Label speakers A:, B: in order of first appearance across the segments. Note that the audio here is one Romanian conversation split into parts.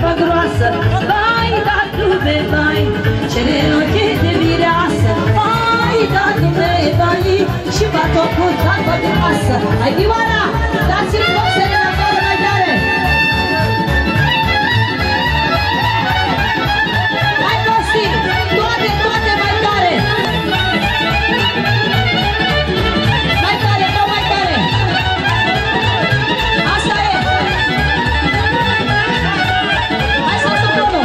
A: apă groasă, vai, da, lume, vai, cele roche de mireasă, vai, da, lume, vai, și batocul apă de masă. Hai, Ioana, dați-mi boxele acolo mai tare! Hai, Costi, toate mai tare! Mai tare, nu mai tare! Asta e! Hai, saxofonul!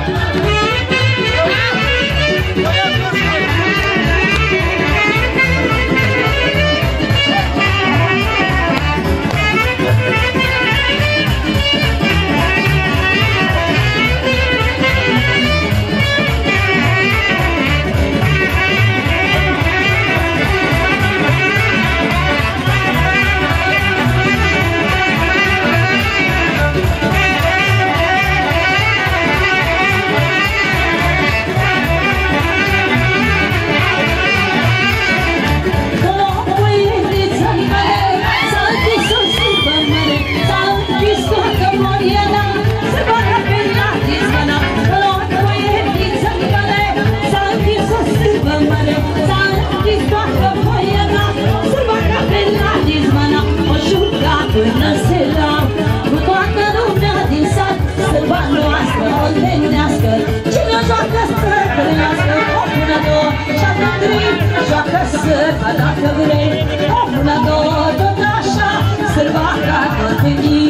A: Până seara, cu toată lumea din sat, sărba noastră oltenească. Cine joacă străbănească, o până două, și-a trei, joacă sărba dacă vrei. O până două, tot așa, sărba ca tot în